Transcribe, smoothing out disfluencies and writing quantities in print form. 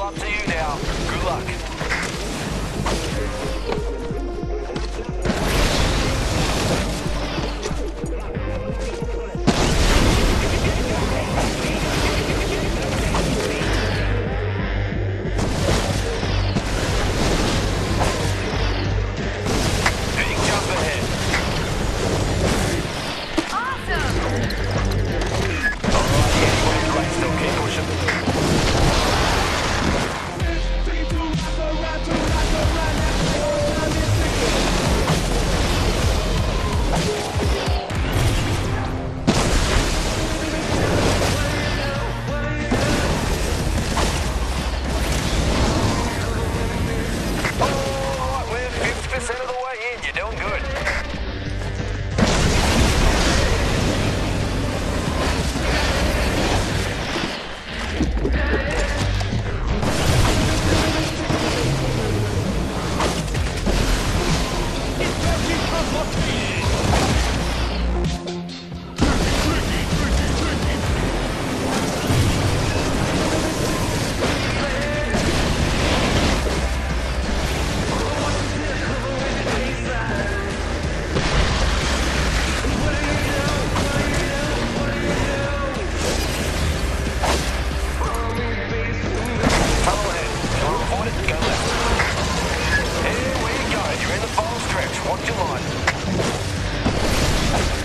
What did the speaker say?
up to you now. Good luck. Big jump ahead. Awesome! Alright, yeah, great still. Keep pushing. Alright, we're 50% of the way in. You're doing good. Tunnel ahead. You want to avoid it? Go left. Here we go. You're in the final stretch. Watch your line.